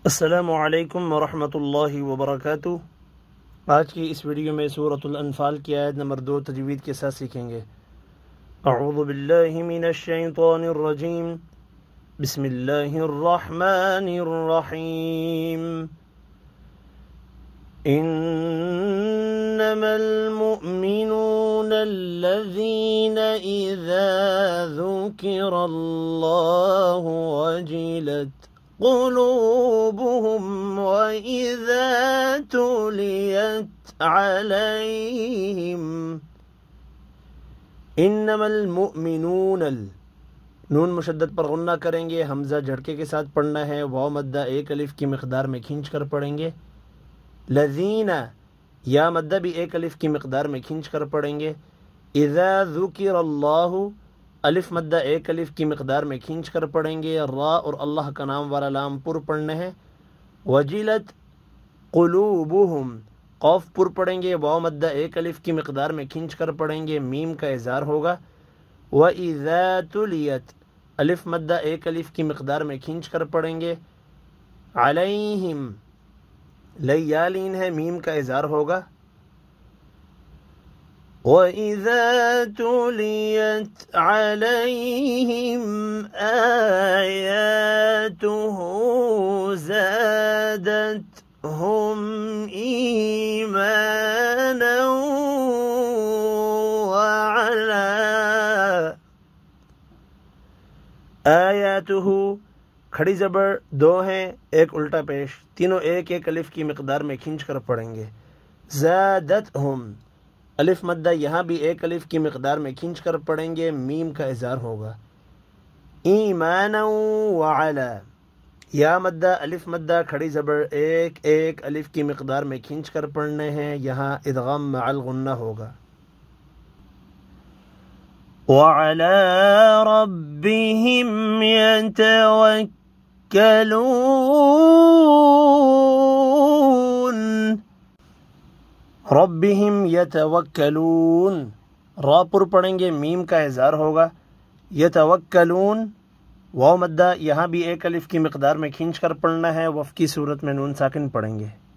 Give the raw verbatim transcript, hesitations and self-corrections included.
السلام علیکم ورحمۃ اللہ وبرکاتہ۔ آج کی اس ویڈیو میں سورۃ الانفال کی آیت نمبر دو تجوید کے ساتھ سیکھیں گے۔ اعوذ باللہ من الشیطان الرجیم، بسم اللہ الرحمن الرحیم۔ انما المؤمنون الذین اذا ذکر اللہ وجلت قلوبهم وَإِذَا تُلِيَتْ عَلَيْهِمْ انما المؤمنون ال نون مشدد پر غنہ کریں گے، حمزہ جھڑکے کے ساتھ پڑھنا ہے، واو مدہ ایک الف کی مقدار میں کھینچ کر پڑھیں گے۔ لذین یا مدہ بھی ایک الف کی مقدار میں کھینچ کر پڑھیں گے۔ اذا ذکر اللہ الف مدہ ایک الف کی مقدار میں کھینچ کر پڑھیں گے، را اور اللہ کا نام والا لام پر پڑھنے ہیں۔ وجلت قلوبہم قوف پر پڑھیں گے، واو مدہ ایک الف کی مقدار میں کھینچ کر پڑھیں گے، میم کا اظہار ہوگا۔ وَإِذَا تُلِيَتْ الف مدہ ایک الف کی مقدار میں کھینچ کر پڑھیں گے۔ علیہم لیالین ہے، میم کا اظہار ہوگا۔ وَإِذَا تُلِيَتْ عَلَيْهِمْ آيَاتُهُ زَادَتْهُمْ إِيمَانًا وَعَلَى آیاتہ کھڑی زبر دو ہیں، ایک الٹا پیش، تینوں ایک ایک الف کی مقدار میں کھینچ کر پڑھیں گے۔ زادتہم الف مدہ یہاں بھی ایک الف کی مقدار میں کھینچ کر پڑھیں گے، میم کا اظہار ہوگا۔ ایمانا وعلا یا مدہ الف مدہ کھڑی زبر ایک ایک الف کی مقدار میں کھینچ کر پڑھنے ہیں، یہاں ادغام مع الغنہ ہوگا۔ وعلى ربهم يتوكلون ربهم یتوکلون را پر پڑھیں گے، میم کا اظہار ہوگا۔ یتوکلون واو مدہ یہاں بھی ایک الف کی مقدار میں کھینچ کر پڑھنا ہے، وف کی صورت میں نون ساکن پڑھیں گے۔